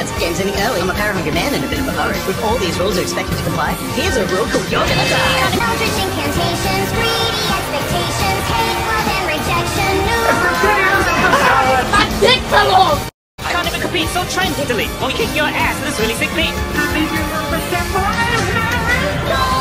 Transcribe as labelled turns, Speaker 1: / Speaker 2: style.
Speaker 1: lads. Game's ending early. I'm a power-hungry man in a bit of a hurry. With all these rules are expected to comply, here's a rule called you're gonna die.
Speaker 2: Eldritch incantations, greedy expectations, hate, love, and rejection.
Speaker 3: My dick fell off! I can't even compete, so try and delete. Or kick your ass in this really sick beat.